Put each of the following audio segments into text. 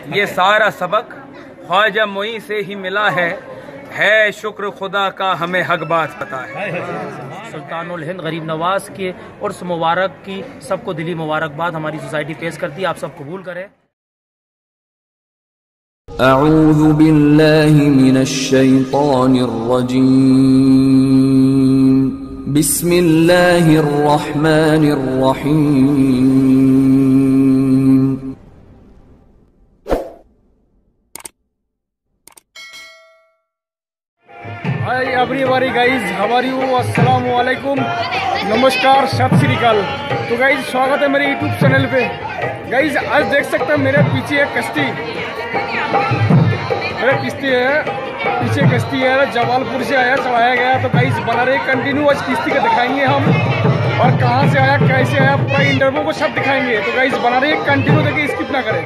ये सारा सबक ख्वाजा मोई से ही मिला है शुक्र खुदा का हमें हक बात पता है। सुल्तानुल हिंद गरीब नवाज के उर्स मुबारक की सबको दिली मुबारकबाद हमारी सोसाइटी पेश करती है, आप सब कबूल करें। अऊज़ु बिल्लाहि मिनश शैतानिर रजीम, बिस्मिल्लाहिर रहमानिर रहीम। Hi everybody guys, how are you? अस्सलाम वालेकुम, नमस्कार, सत श्री अकाल। तो गाइज स्वागत है मेरे यूट्यूब चैनल पे। गाइज आज देख सकते हैं मेरे पीछे एक कश्ती, पीछे कश्ती है, जवालपुर से आया, चढ़ाया गया। तो गाइज बना रहे कंटिन्यू, आज किश्ती का दिखाएंगे हम, और कहाँ से आया, कैसे आया, पूरा इंटरव्यू को सब दिखाएंगे। तो गाइज बना रहे कंटिन्यू, देखिए स्किप ना करें।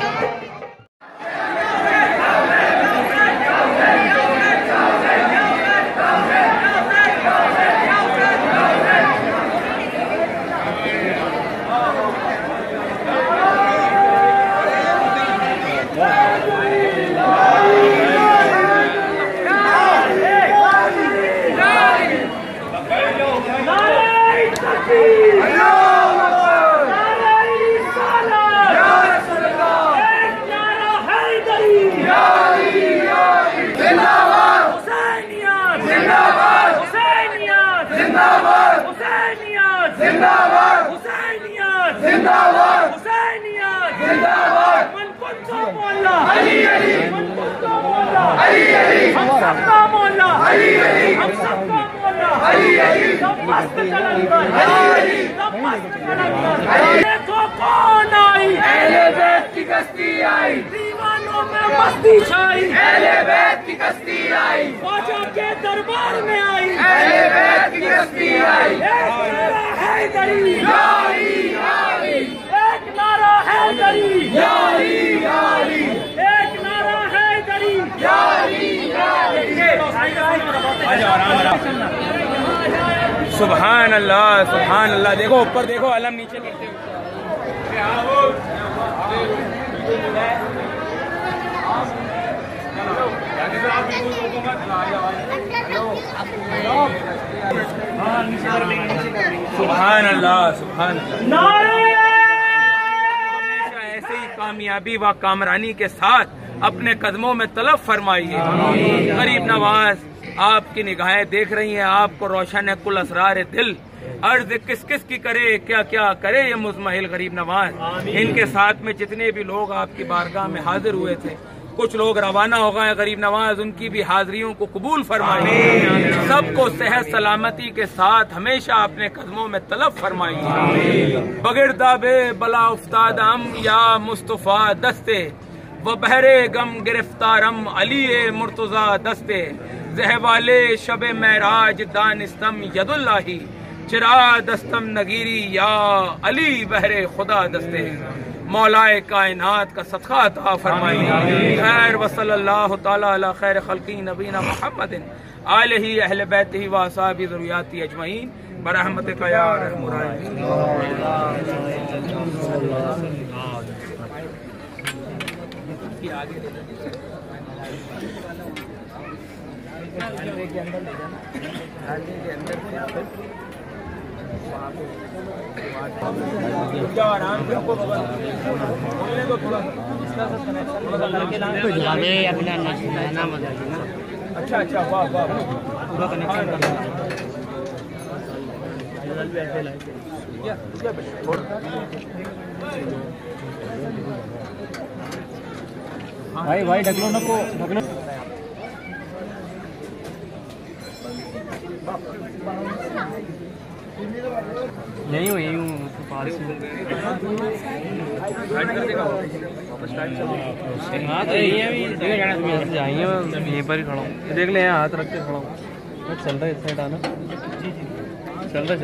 देखो कौन आई, अहले बैत की कश्ती आई, दीवानों में मस्ती छाई, अहले बैत की कश्ती आई, ख्वाजा के दरबार में आई, अहले बैत की कश्ती आई। एक नारा हैदरी, यारी यारी, एक नारा हैदरी, यारी यारी, एक नारा हैदरी, यारी यारी। सुभान अल्लाह, सुभान अल्लाह। देखो ऊपर देखो, अलम नीचे करते हुए। सुभान अल्लाह, सुभान अल्लाह। हमेशा ऐसे ही कामयाबी व कामरानी के साथ अपने कदमों में तलब फरमाइए। गरीब नवाज आपकी निगाहें देख रही हैं, आपको रोशन है कुल असरार दिल। अर्ज किस किस की करे, क्या क्या करे ये मुज़महिल गरीब नवाज। इनके साथ में जितने भी लोग आपकी बारगाह में हाजिर हुए थे, कुछ लोग रवाना हो गए गरीब नवाज, उनकी भी हाजिरियों को कबूल फरमाइए। सबको सेहत सलामती के साथ हमेशा अपने कदमों में तलब फरमाइए। बगैर दाबे बला उफ्तादम या मुस्तफा दस्ते, वो बहरे गम गिरफ्तारम अली मुर्तजा दस्ते, जहवाले शबे महराज दानिस्तम यदुल्लाही, चिरा दस्तम नगीरी या अली बहरे खुदा दस्ते। मौलाए कायनात का सदका अता फरमाइए। खैर वसल्लल्लाहु ताला अला खैर खल्की नबीना मुहम्मदिन आलिही अहले बैतिही व असहाबी ज़ुर्रिय्याती अजमईन बरहमतिका या अरहमुर राहिमीन। के अंदर ले जाना, थाली के अंदर आराम से बोलने को थोड़ा नाम आ जाएगी ना। अच्छा अच्छा, वाह वाह, पूरा कनेक्शन करना भाई भाई ढकलो न को ढकलो। यही हूँ पास में। हाँ तो यही है, जाएंगे यहीं पर ही खड़ा हूँ, देख ले यहाँ हाथ रख के खड़ा हूँ। चल रहा है इस साइड आना, चल रहा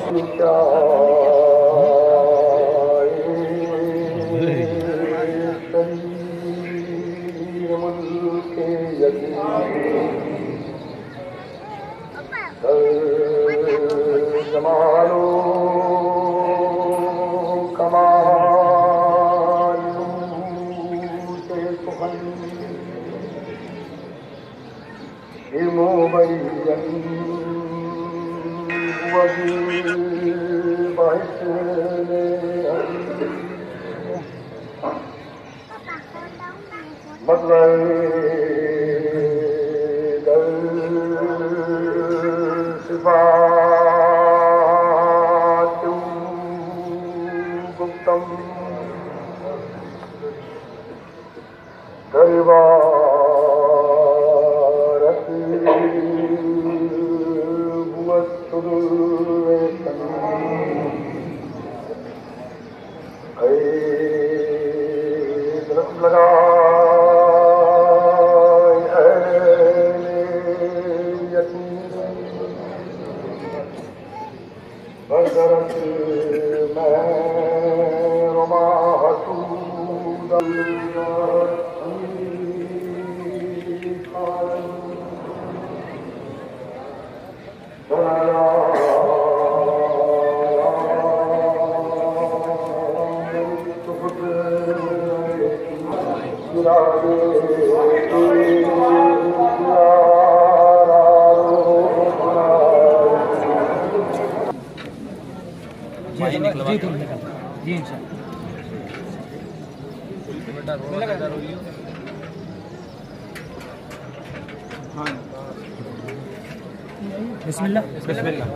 बिस्मिल्लाह बिस्मिल्लाह।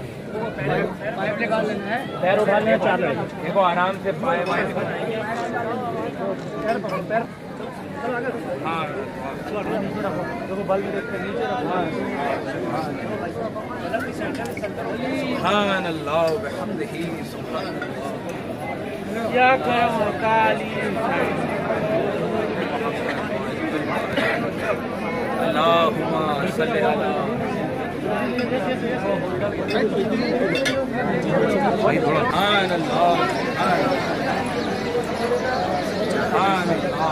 पैर उठा लेना, 4 लोग देखो आराम से पाए सुभान अल्लाह व बिहम्दिही सुभान अल्लाह। या करो काली अल्लाहुम्मा सल्ली अला सुभान अल्लाह सुभान अल्लाह।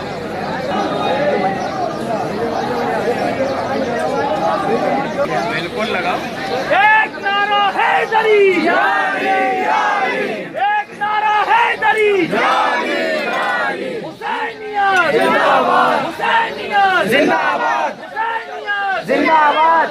बिल्कुल लगा। एक नारा हैदरी, एक नारा हैदरी, हुसैनियत जिंदाबाद, हुसैनियत जिंदाबाद, हुसैनियत जिंदाबाद।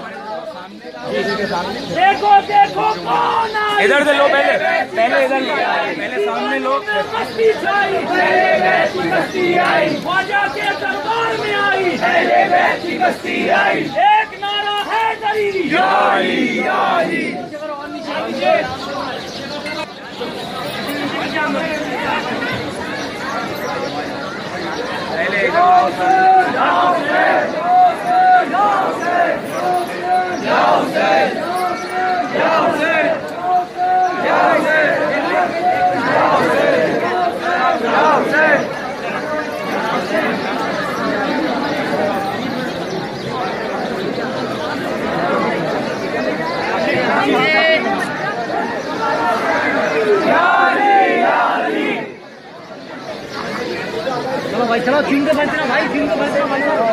देखो देखो कौन आए, इधर से लो, पहले इधर लो, पहले सामने लो। मस्ती छाई, कश्ती आई, ख्वाजा के दरबार में आई, की कश्ती आई। एक नारा हैदरी, चलो भाई, चलो फिंगर बंदना भाई, फिंगर बंदना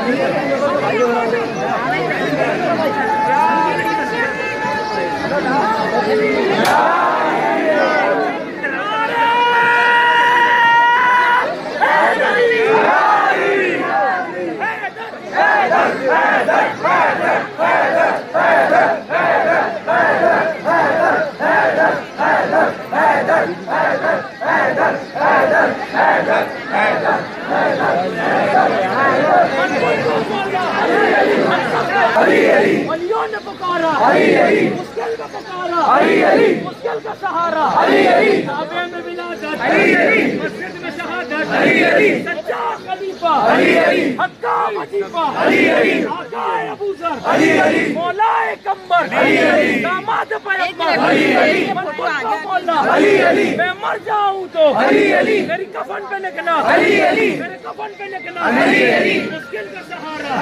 वलियों ने पुकारा, मुश्किल का पुकारा, मुश्किल का सहारा, काबे में विलादत, मस्जिद में शहादत, सच्चा खलीफा, हक्का वजीफा, आकाए अबूजर, मौलाए कम्बर, दामाद पैगंबर, मनकुल का मौला, मैं मर जाऊं तो मेरी कफन पे लिखना, मेरे कफन पे लिखना, मुश्किल का सहारा।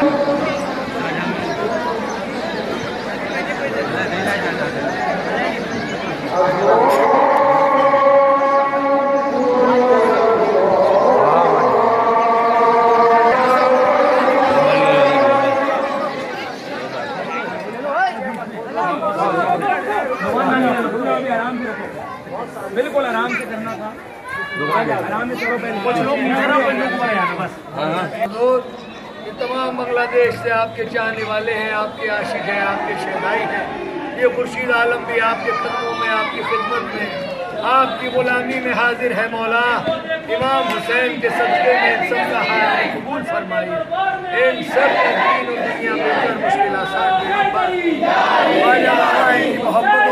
आराम से रखो, बिल्कुल आराम से करना था, आराम से करो। कुछ लोग ये तमाम बांग्लादेश से आपके चाहने वाले हैं, आपके आशिक हैं, आपके शहदाई हैं। ये खुर्शीद आलम भी आपके कदमों में, आपकी खिदमत में, आपकी गुलामी में हाजिर है। मौला इमाम हुसैन के सदक़े में इन सब का हाल कबूल फरमाइए। इन सब के दीन और दुनिया में हर मुश्किल आसान मोहब्बतों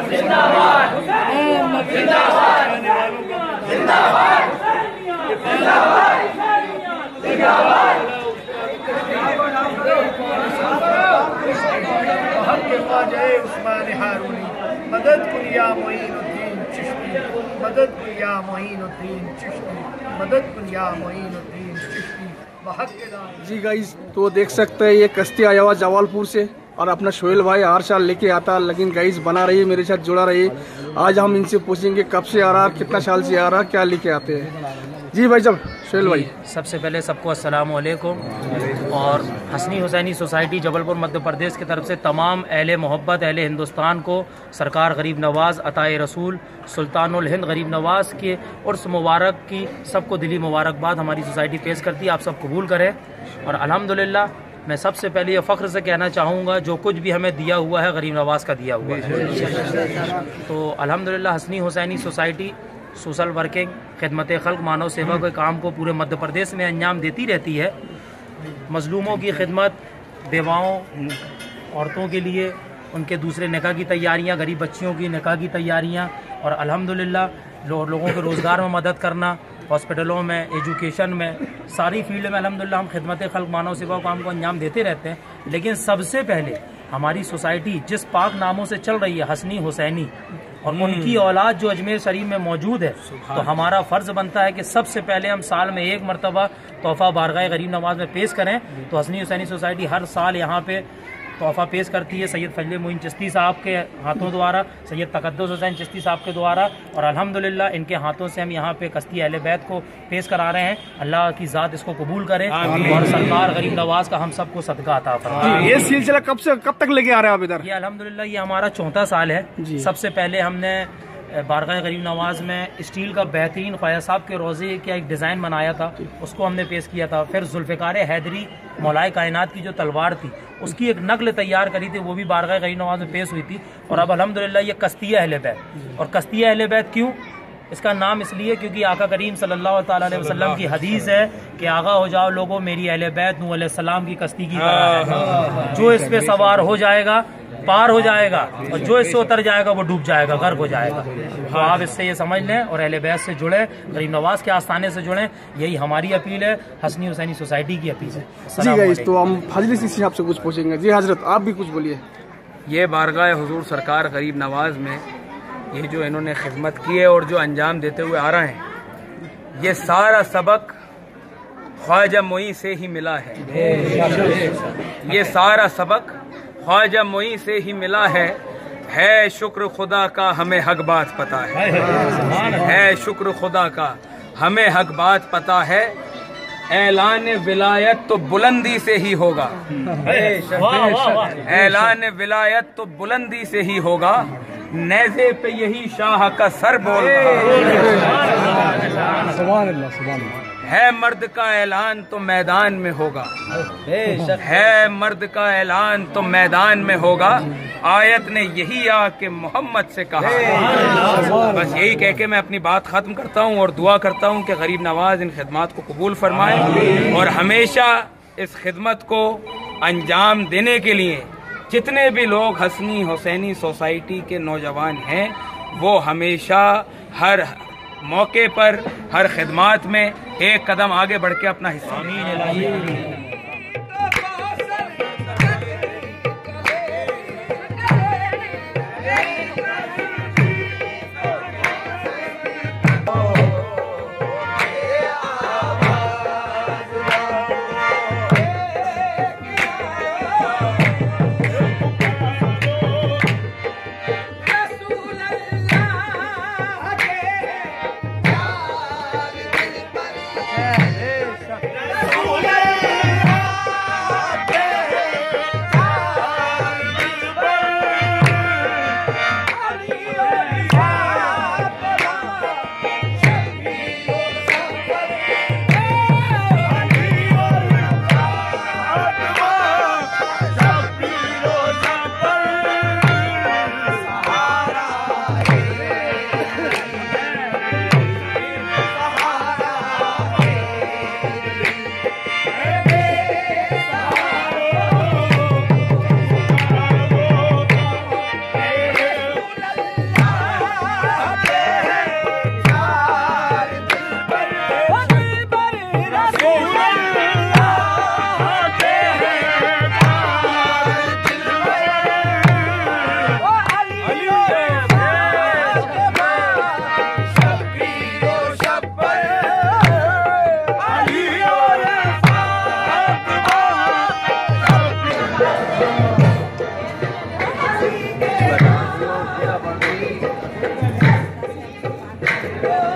उस्मान हारूनी मदद कुन या मोइनुद्दीन चिश्ती, मदद कुन या मोइनुद्दीन चिश्ती, मदद कुन या मोइनुद्दीन चिश्ती। जी गाइस, तो देख सकते हैं ये कश्ती आया हुआ जवालपुर से और अपना शोएल भाई हर साल लेके आता, लेकिन गाइस बना रही है, मेरे साथ जुड़ा रही। आज हम इनसे पूछेंगे कब से आ रहा, कितना साल से आ रहा, क्या लेके आते हैं। जी भाई साहब, शोएल भाई। सबसे पहले सबको अस्सलाम वालेकुम। और हसनी हुसैनी सोसाइटी जबलपुर मध्य प्रदेश की तरफ से तमाम अहले मोहब्बत, अहले हिंदुस्तान को सरकार गरीब नवाज़ अताए रसूल सुल्तानुल हिंद गरीब नवाज़ के उर्स मुबारक की सबको दिली मुबारकबाद हमारी सोसाइटी पेश करती है। आप सब कबूल करें। और अल्हम्दुलिल्लाह मैं सबसे पहले ये फ़ख्र से कहना चाहूँगा, जो कुछ भी हमें दिया हुआ है गरीब नवाज़ का दिया हुआ है। तो अल्हम्दुलिल्लाह Hasni Husaini society social working, खिदमत खल्क, मानव सेवा के काम को पूरे मध्य प्रदेश में अंजाम देती रहती है। मजलूमों की खिदमत, बेवाओं, औरतों के लिए उनके दूसरे निकाह की तैयारियां, गरीब बच्चियों की निकाह की तैयारियां, और अल्हम्दुलिल्लाह लोगों के रोज़गार में मदद करना, हॉस्पिटलों में, एजुकेशन में, सारी फील्ड में अल्हम्दुलिल्लाह हम खिदमत खल्क, मानव सेवा काम को अंजाम देते रहते हैं। लेकिन सबसे पहले हमारी सोसाइटी जिस पाक नामों से चल रही है, हसनी हुसैनी, और उनकी औलाद जो अजमेर शरीफ में मौजूद है, तो हमारा फ़र्ज बनता है कि सबसे पहले हम साल में एक मरतबा तोहफ़ा बारगाह गरीब नवाज़ में पेश करें। तो हसनी हुसैनी सोसाइटी हर साल यहाँ पे तोहफ़ा पेश करती है सैयद फजल मोइन चिश्ती साहब के हाथों द्वारा, सैयद तकद्दुस हुसैन चिश्ती साहब के द्वारा, और अल्हम्दुलिल्लाह इनके हाथों से हम यहाँ पे कश्ती अहले बैत को पेश करा रहे हैं। अल्लाह की ज़ात इसको कबूल करे और सरकार गरीब नवाज़ का हम सबको सदका अता फरमाए। ये सिलसिला कब तक लेके आ रहे हैं आप इधर? ये अल्हम्दुलिल्लाह ये हमारा 4था साल है। सबसे पहले हमने बारगाह गरीब नवाज़ में स्टील का बेहतरीन ख्वाजा साहब के रोज़े का एक डिज़ाइन बनाया था, उसको हमने पेश किया था। फिर जुल्फ़िकार हैदरी मौलाए कायनात की जो तलवार थी, उसकी एक नकल तैयार करी थी, वो भी बारगाह गरीब नवाज़ में पेश हुई थी। और अब अल्हम्दुलिल्लाह ये कश्ती अहले बैत। और कश्ती अहले बैत क्यों? इसका नाम इसलिए क्योंकि आका करीम सल्लल्लाहु अलैहि वसल्लम की हदीस है कि आगा हो जाओ लोगों, मेरी अहले बैत नूह अलैहिस्सलाम की कश्ती की तरह है। जो इस पे सवार हो जाएगा पार हो जाएगा, और जो इससे उतर जाएगा वो डूब जाएगा, गर्क हो जाएगा। तो आप इससे ये समझ लें और अहले बैत से जुड़े, गरीब नवाज़ के आस्थाने से जुड़े, यही हमारी अपील है, हसनी हुसैनी सोसाइटी की अपील है। जी गाइस, तो हम फजली सी आपसे कुछ पूछेंगे। जी हजरत, आप भी कुछ बोलिए। ये बारगाह हुजूर सरकार गरीब नवाज़ में ये जो इन्होंने खिदमत की है और जो अंजाम देते हुए आ रहे हैं, ये सारा सबक ख्वाजा मोई से ही मिला है। ये सारा सबक ख्वाजा मोई से ही मिला है शुक्र खुदा का हमें हक बात पता है शुक्र खुदा का हमें हक बात पता है। ऐलान विलायत तो बुलंदी से ही होगा, ऐलान विलायत तो बुलंदी से ही होगा, नेज़े पे यही शाह का सर बोलता है। मर्द का ऐलान तो मैदान में होगा, है मर्द का ऐलान तो मैदान में होगा। आयत ने यही आके मोहम्मद से कहा। बस यही कह के मैं अपनी बात खत्म करता हूँ और दुआ करता हूँ कि गरीब नवाज इन खिदमत को कबूल फरमाए और हमेशा इस खिदमत को अंजाम देने के लिए जितने भी लोग हसनी हुसैनी सोसाइटी के नौजवान हैं, वो हमेशा हर मौके पर, हर खिदमत में एक कदम आगे बढ़ के अपना हिस्सा करें।